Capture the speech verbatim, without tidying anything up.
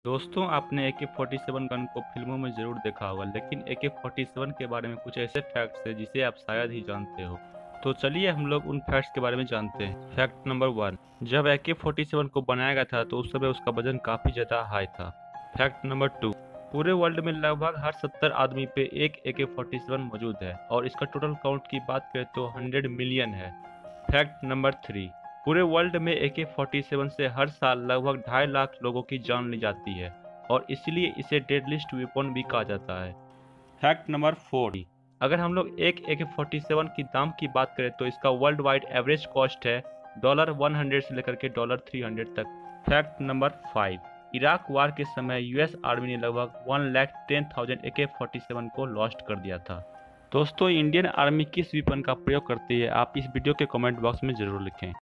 दोस्तों, आपने ए K forty seven gun को फिल्मों में ज़रूर देखा होगा, लेकिन ए के फोर्टी सेवन के बारे में कुछ ऐसे फैक्ट्स हैं जिसे आप शायद ही जानते हो। तो चलिए हम लोग उन फैक्ट्स के बारे में जानते हैं। फैक्ट नंबर वन, जब ए के फोर्टी सेवन को बनाया गया था तो उस समय उसका वजन काफ़ी ज़्यादा हाई था। फैक्ट नंबर टू, पूरे वर्ल्ड में लगभग हर सत्तर आदमी पे एक ए के फोर्टी सेवन मौजूद है और इसका टोटल काउंट की बात करें तो हंड्रेड मिलियन है। फैक्ट नंबर थ्री, पूरे वर्ल्ड में ए के फोर्टी सेवन से हर साल लगभग ढाई लाख लोगों की जान ली जाती है और इसलिए इसे डेडलिस्ट वेपन भी कहा जाता है। फैक्ट नंबर फोर, अगर हम लोग एक ए के फोर्टी सेवन की दाम की बात करें तो इसका वर्ल्ड वाइड एवरेज कॉस्ट है डॉलर वन हंड्रेड से लेकर के डॉलर थ्री हंड्रेड तक। Fact number five, Iraq war के समय यूएस आर्मी ने लगभग one lakh ten thousand A K forty seven को लॉस्ट कर दिया था। दोस्तों, इंडियन आर्मी किस वेपन का प्रयोग करती है, आप इस वीडियो के कमेंट बॉक्स में ज़रूर लिखें।